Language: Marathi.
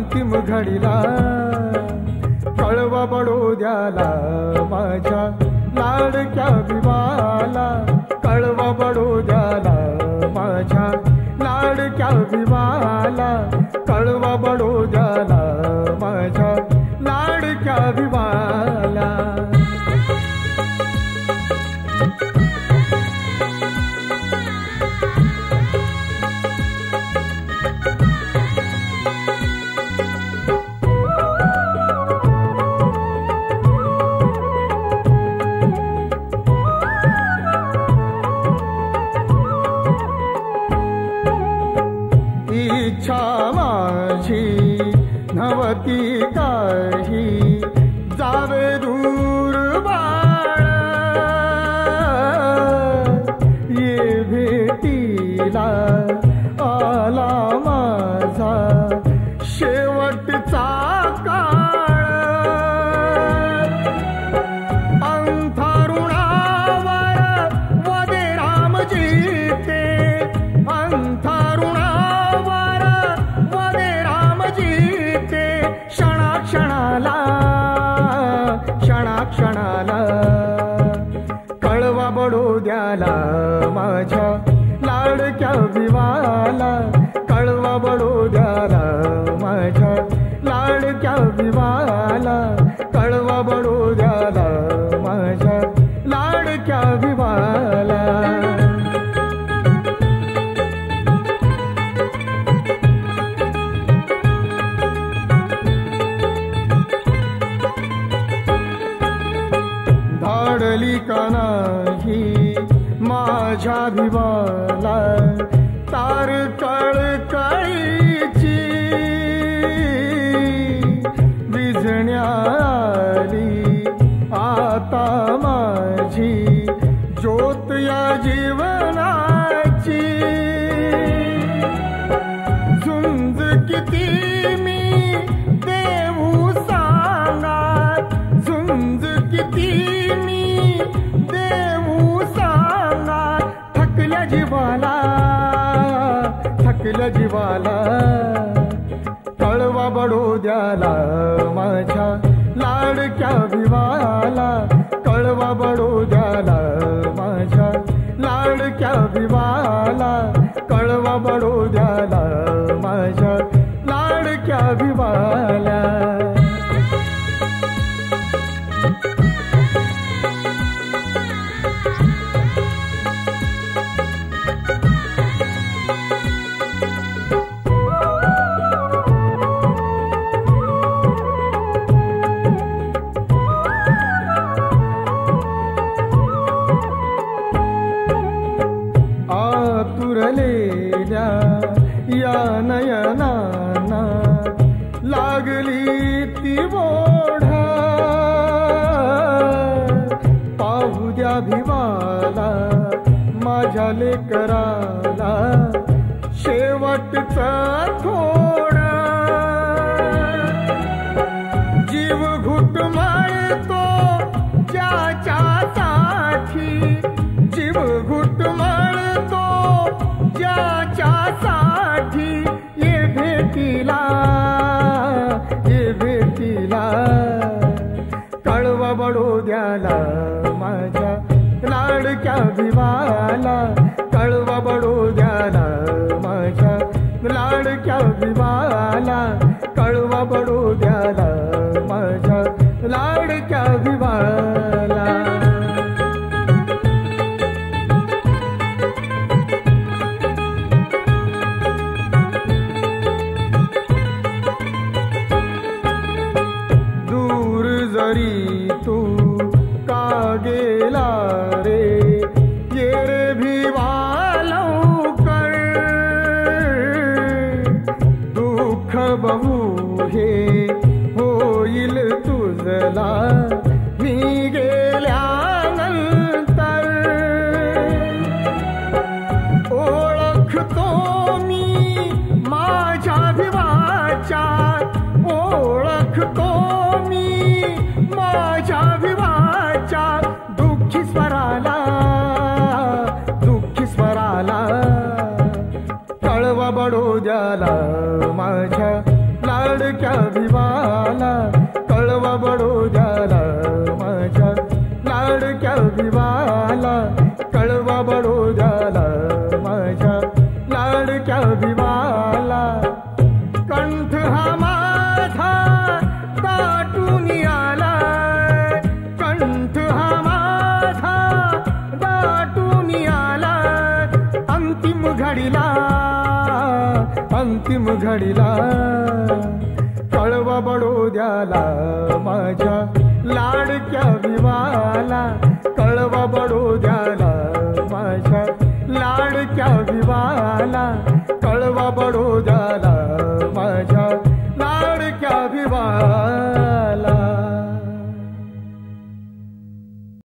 अंतिम घडीला कळवा बडोद्याला माझ्या लाडक्या विवाला, कळवा बडोद्याला माझ्या लाडक्या विवाला, कळवा बडोद्याला माझ्या लाडक्या विवाला. इच्छा माझी नव्हती काही जावे दूर बाळ, ये भेटीला आला माझा शेवटचा काळ. अंथरुणावर वदे रामजी ते, अंथरुणावर वदे रामजी ते, क्षणाक्षणाला क्षणाक्षणाला कळवा बडोद्याला माझ्या लाडक्या विवाला, कळवा बडोद्याला माझ्या लाडक्या विवाला, कळवा बडोद्याला माझ्या लाडक्या विवाला. धाडली का नाही माझ्या भिवाला तार कळकळीची, विझण्याली आता माझी ज्योत या जीवनाची. झुंज किती मी देऊ सांगा, झुंज किती मी देऊ सांगा, थकल्या जीवाला थकल्या जीवाला, कळवा बडोद्याला माझ्या लाडक्या विवाला, कळवा बडोद्याला माझ्या लाडक्या विवाला, कळवा बडोद्याला माझ्या लाडक्या विवाला. आतुरलेल्या या नयनाना लागली ती ओढा, पाहू द्या भिवाला माझ्या लेकराला शेवटचा थोडा. जीव घुटमाळतो ज्याच्यासाठी, जीव घुटमाळतो ज्याच्यासाठी, ये भेटीला ये भेटीला कळवा बडोद्याला माझ्या लाडक्या विवाला, कळवा बडोद्याला माझ्या लाडक्या विवाला, कळवा बडोद्याला माझ्या लाडक्या विवाला. जरी तू का गेला रे, ये रे भिवालौ कर, दुःख बहु हे होईल तुझला मी गेल्यानंतर. ओळखतो मी माझ्या भिवाच्या, ओळखतो मी माझ्या विवाच्या, दुःखी स्वराला दुःखी स्वराला, कळवा बडोद्याला माझ्या लाडक्या बडोद्याला माझ्या लाडक्या विवाला कंठ हा माझा दाटून आला कंठ हा माझा दाटून आला अंतिम घडीला कळवा बडोद्याला माझ्या लाडक्या विवाला कळवा बडोद्याला माझ्या लाडक्या विवाला कळवा बडोद्याला माझ्या